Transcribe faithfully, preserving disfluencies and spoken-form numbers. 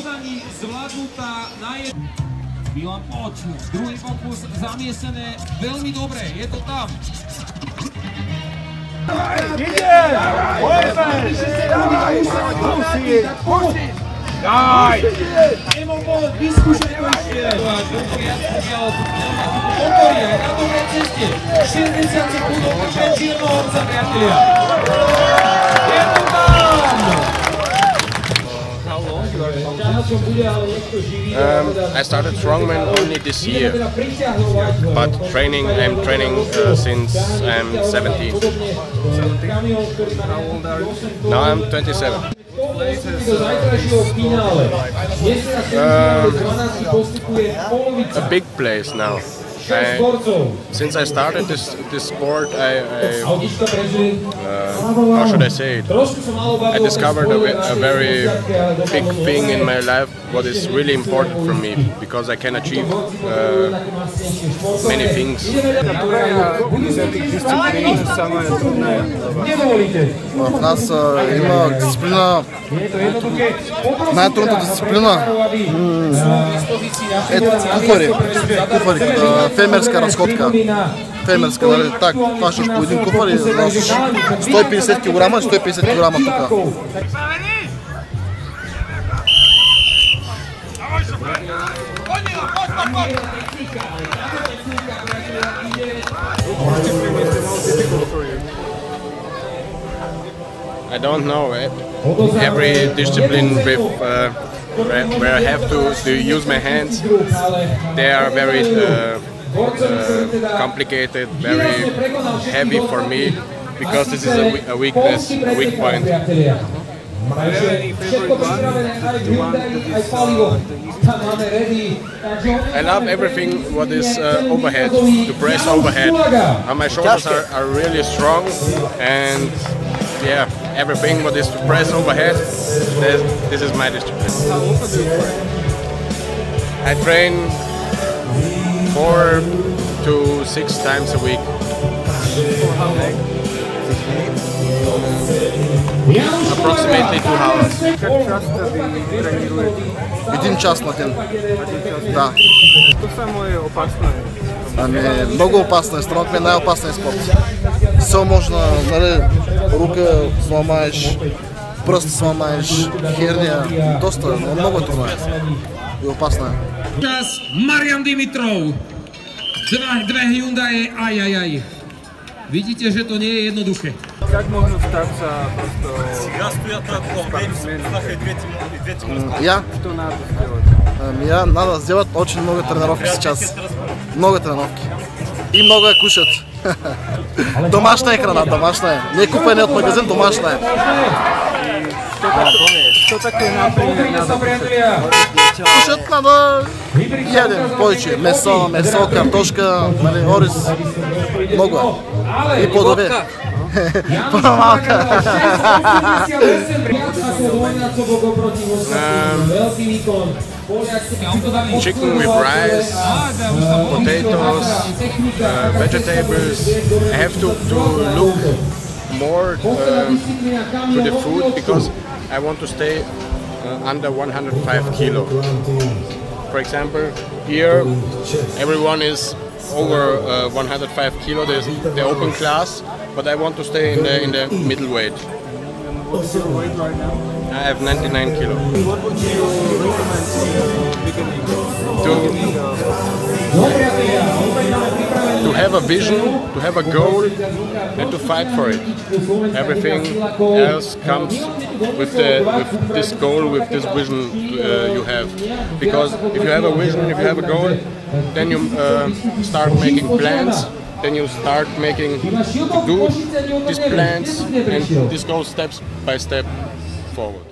podaní zvládnutá na jednu. Milan Poč, druhý pokus zamiesené veľmi dobre, je to tam. Ide! Poďme! Musí! Musí! Daj! Nemol bol vyskúšať to ešte. Okorie, na dobrej ceste. šesťdesiat sekúnd pre Čiernohorca, priatelia. Je to tam! Um, I started strongman only this year, but training, I'm training uh, since I'm seventeen. How old are you? Now I'm twenty-seven. Um, a big place now. I, since I started this this sport, I, I uh, how should I say it? I discovered a, a very big thing in my life, what is really important for me, because I can achieve uh, many things. В нас има дисциплина, най-трудната дисциплина е куфари, куфари, фермерска разходка. Фермерска, нали, так, фащаш по един куфар и носиш сто и петдесет килограма и сто и петдесет килограма тук. I don't know. Every discipline with uh, where I have to, to use my hands, they are very uh, uh, complicated, very heavy for me, because this is a, a weakness, a weak point. I love everything what is uh, overhead, to press overhead. And my shoulders are, are really strong, and yeah, everything what is to press overhead, this, this is my discipline. How often do you train? I train four to six times a week. For how long? Approximately two hours. Как часто ви тренирате? Един час на ден. Да. Що само е опасно? Ами, много опасно е. Стронгмен е най-опасният спорт. Все може, нали, рука сламаеш, пръст сламаеш, херния. Доста, но много е трудно. И опасно е. Čas Marian Dimitrov. Dva, dve Hyundaie, aj, aj, aj. Vidíte, že to nie je jednoduché. Как можно статься просто спортсменом? Я? Что надо сделать? Я надо сделать очень много тренировки сейчас. Много тренировки. И много кушать. Домашняя храна, домашняя. Не купена от магазин, домашняя. Что такое, например, надо кушать? Кушать надо едем повече. Месо, месо, картошка, ориз. Много. И плодове. По-малка. Chicken with rice, potatoes, uh, vegetables. I have to, to look more uh, to the food, because I want to stay uh, under one hundred five kilo. For example, here everyone is over uh, one hundred five kilo. There's the open class, but I want to stay in the in the middleweight. What's your weight right now? I have ninety-nine kilo. What would you recommend for beginning? To, to have a vision, to have a goal, and to fight for it. Everything else comes with the with this goal, with this vision uh, you have. Because if you have a vision, if you have a goal, then you uh, start making plans. Then you start making to do these plans, and this goes steps by step forward.